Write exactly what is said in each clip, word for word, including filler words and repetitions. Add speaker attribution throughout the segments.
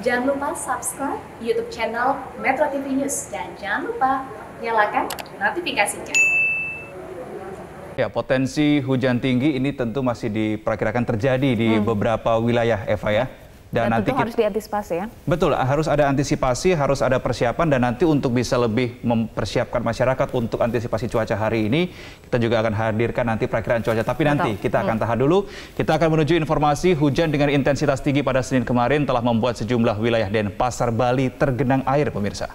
Speaker 1: Jangan lupa subscribe YouTube channel Metro T V News dan jangan lupa nyalakan notifikasinya.
Speaker 2: Ya, potensi hujan tinggi ini tentu masih diperkirakan terjadi di hmm. beberapa wilayah, Eva ya.
Speaker 3: Dan, dan
Speaker 2: nanti
Speaker 3: tentu kita, harus diantisipasi ya.
Speaker 2: Betul, harus ada antisipasi, harus ada persiapan, dan nanti untuk bisa lebih mempersiapkan masyarakat untuk antisipasi cuaca hari ini, kita juga akan hadirkan nanti perakiraan cuaca. Tapi nanti Betul. kita akan hmm. tahan dulu. Kita akan menuju informasi hujan dengan intensitas tinggi pada Senin kemarin telah membuat sejumlah wilayah Denpasar, Bali tergenang air, pemirsa.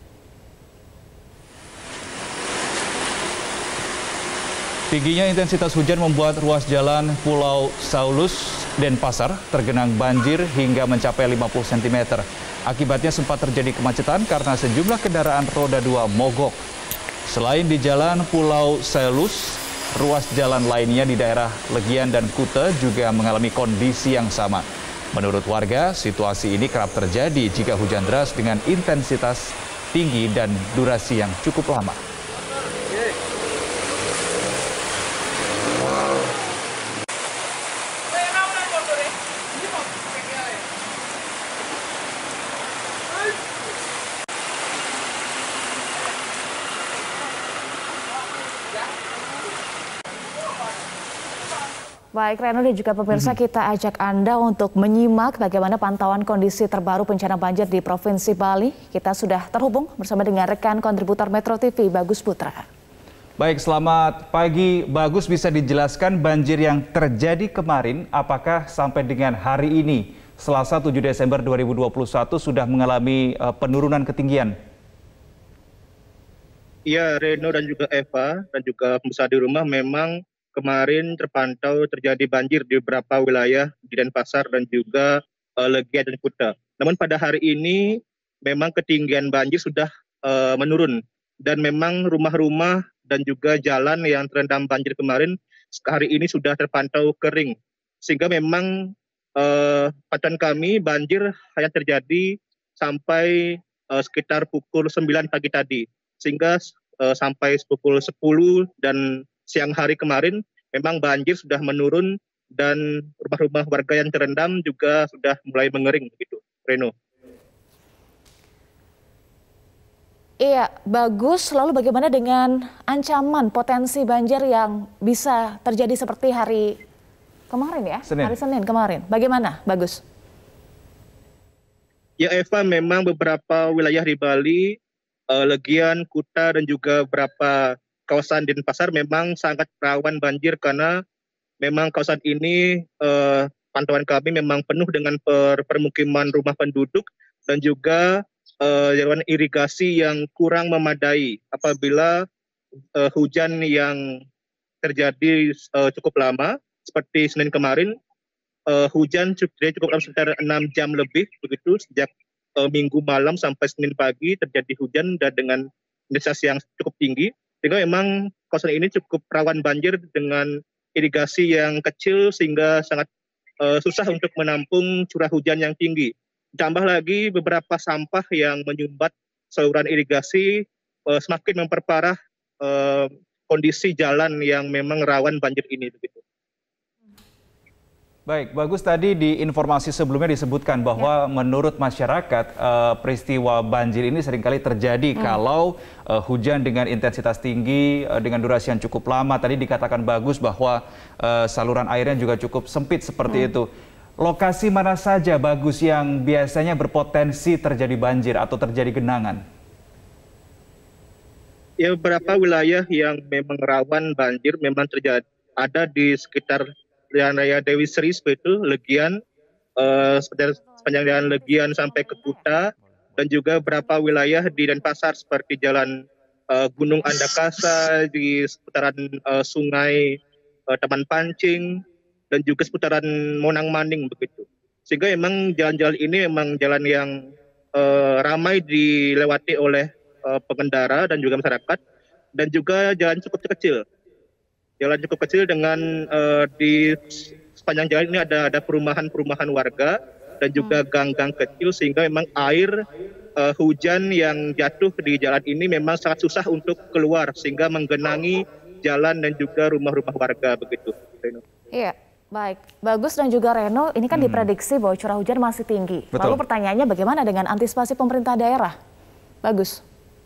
Speaker 2: Tingginya intensitas hujan membuat ruas jalan Pulau Saulus, Denpasar tergenang banjir hingga mencapai lima puluh sentimeter. Akibatnya sempat terjadi kemacetan karena sejumlah kendaraan roda dua mogok. Selain di jalan Pulau Saulus, ruas jalan lainnya di daerah Legian dan Kuta juga mengalami kondisi yang sama. Menurut warga, situasi ini kerap terjadi jika hujan deras dengan intensitas tinggi dan durasi yang cukup lama.
Speaker 3: Baik, Reno dan juga pemirsa, kita ajak Anda untuk menyimak bagaimana pantauan kondisi terbaru bencana banjir di Provinsi Bali. Kita sudah terhubung bersama dengan rekan kontributor Metro T V, Bagus Putra.
Speaker 2: Baik, selamat pagi. Bagus, bisa dijelaskan banjir yang terjadi kemarin, apakah sampai dengan hari ini, Selasa tujuh Desember dua ribu dua puluh satu, sudah mengalami uh, penurunan ketinggian?
Speaker 4: Iya, Reno dan juga Eva, dan juga pemirsa di rumah, memang kemarin terpantau terjadi banjir di beberapa wilayah di Denpasar dan juga uh, Legian dan Kuta. Namun pada hari ini memang ketinggian banjir sudah uh, menurun dan memang rumah-rumah dan juga jalan yang terendam banjir kemarin hari ini sudah terpantau kering. Sehingga memang uh, pantauan kami banjir hanya terjadi sampai uh, sekitar pukul sembilan pagi tadi. Sehingga uh, sampai pukul sepuluh dan siang hari kemarin memang banjir sudah menurun dan rumah-rumah warga yang terendam juga sudah mulai mengering begitu, Reno.
Speaker 3: Iya, Bagus. Lalu bagaimana dengan ancaman potensi banjir yang bisa terjadi seperti hari kemarin ya?
Speaker 2: Senin.
Speaker 3: Hari Senin kemarin. Bagaimana, Bagus?
Speaker 4: Ya Eva, memang beberapa wilayah di Bali, uh, Legian, Kuta dan juga beberapa kawasan Denpasar memang sangat rawan banjir karena memang kawasan ini eh, pantauan kami memang penuh dengan per, permukiman rumah penduduk dan juga eh, jaringan irigasi yang kurang memadai apabila eh, hujan yang terjadi eh, cukup lama seperti Senin kemarin eh, hujan cukup, cukup lama sekitar enam jam lebih begitu sejak eh, Minggu malam sampai Senin pagi terjadi hujan dan dengan intensitas yang cukup tinggi. Sehingga memang kawasan ini cukup rawan banjir dengan irigasi yang kecil sehingga sangat uh, susah untuk menampung curah hujan yang tinggi. Ditambah lagi beberapa sampah yang menyumbat saluran irigasi uh, semakin memperparah uh, kondisi jalan yang memang rawan banjir ini begitu.
Speaker 2: Baik, Bagus, tadi di informasi sebelumnya disebutkan bahwa ya. menurut masyarakat uh, peristiwa banjir ini seringkali terjadi hmm. kalau uh, hujan dengan intensitas tinggi, uh, dengan durasi yang cukup lama. Tadi dikatakan Bagus bahwa uh, saluran airnya juga cukup sempit seperti hmm. itu. Lokasi mana saja, Bagus, yang biasanya berpotensi terjadi banjir atau terjadi genangan?
Speaker 4: Ya, beberapa wilayah yang memang rawan banjir memang terjadi ada di sekitar Jalan Raya Dewi Sri seperti itu, Legian, uh, sepanjang jalan Legian sampai ke Kuta, dan juga beberapa wilayah di Denpasar seperti jalan uh, Gunung Andakasa, di seputaran uh, sungai uh, Taman Pancing, dan juga seputaran Monang Maning begitu. Sehingga memang jalan-jalan ini memang jalan yang uh, ramai dilewati oleh uh, pengendara dan juga masyarakat, dan juga jalan cukup kecil. Jalan cukup kecil dengan uh, di sepanjang jalan ini ada ada perumahan-perumahan warga dan juga gang-gang kecil sehingga memang air uh, hujan yang jatuh di jalan ini memang sangat susah untuk keluar sehingga menggenangi jalan dan juga rumah-rumah warga begitu.
Speaker 3: Iya. Baik, Bagus dan juga Reno, ini kan hmm. diprediksi bahwa curah hujan masih tinggi.
Speaker 2: Betul.
Speaker 3: Lalu pertanyaannya bagaimana dengan antisipasi pemerintah daerah? Bagus.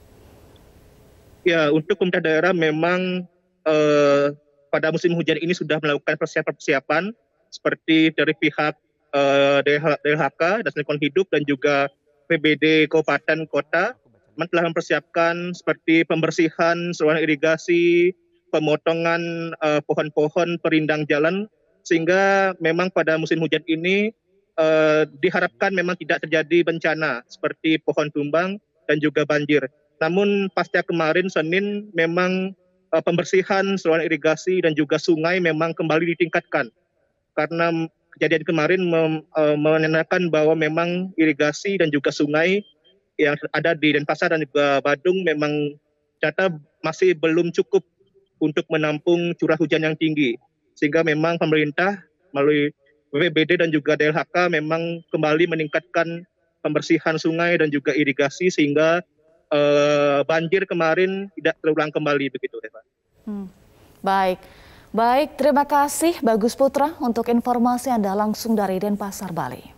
Speaker 4: Ya, untuk pemerintah daerah memang eh, pada musim hujan ini sudah melakukan persiapan-persiapan seperti dari pihak eh, D L H K, Dinas Lingkungan Hidup dan juga P B D Kabupaten Kota telah mempersiapkan seperti pembersihan saluran irigasi, pemotongan eh, pohon-pohon perindang jalan, sehingga memang pada musim hujan ini eh, diharapkan memang tidak terjadi bencana seperti pohon tumbang dan juga banjir. Namun pasca kemarin Senin memang eh, pembersihan saluran irigasi dan juga sungai memang kembali ditingkatkan karena kejadian kemarin mem, eh, menandakan bahwa memang irigasi dan juga sungai yang ada di Denpasar dan juga Badung memang ternyata masih belum cukup untuk menampung curah hujan yang tinggi. Sehingga memang pemerintah melalui B P B D dan juga D L H K memang kembali meningkatkan pembersihan sungai dan juga irigasi sehingga eh, banjir kemarin tidak terulang kembali begitu, Eva.
Speaker 3: Hmm. Baik, baik. Terima kasih Bagus Putra untuk informasi Anda langsung dari Denpasar, Bali.